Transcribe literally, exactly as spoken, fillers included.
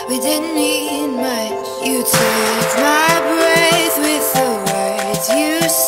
we didn't need much. You took my breath with the words you said.